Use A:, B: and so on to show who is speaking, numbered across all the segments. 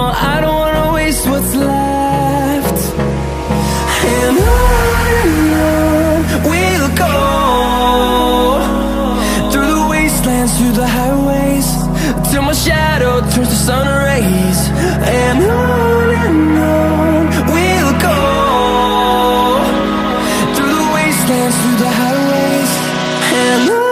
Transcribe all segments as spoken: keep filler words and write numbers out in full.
A: I don't wanna waste what's left. And on and on we'll go, through the wastelands, through the highways, till my shadow turns to sun rays. And on and on we'll go, through the wastelands, through the highways, and on.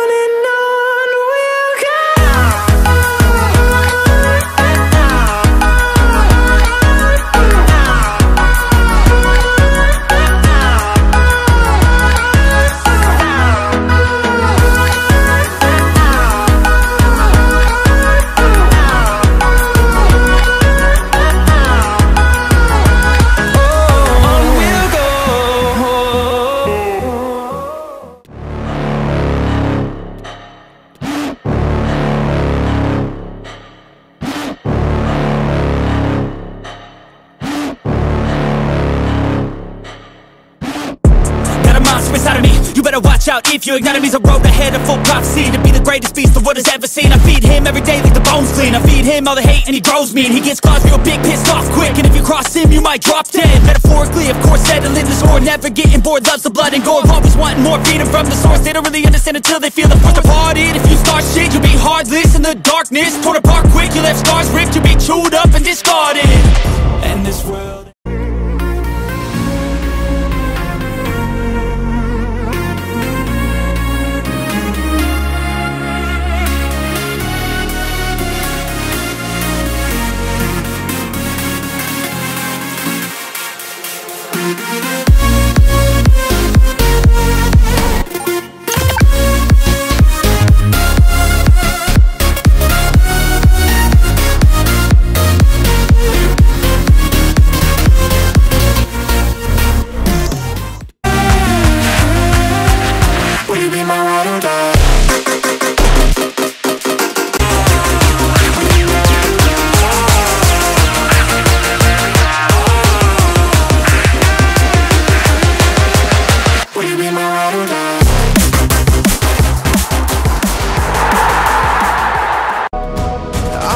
A: Inside of me, you better watch out if you ignite me. A road ahead of full prophecy to be the greatest beast the world has ever seen. I feed him every day like the bones clean. I feed him all the hate and he grows me, and he gets claws real big, pissed off quick. And if you cross him, you might drop dead. Metaphorically, of course, settling the score, never getting bored, loves the blood and gore, always wanting more, feeding from the source. They don't really understand until they feel the force departed. If you start shit, you'll be heartless in the darkness, torn apart quick, you left scars ripped, you'll be chewed up and discarded. And this world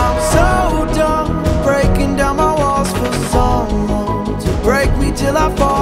A: till I fall.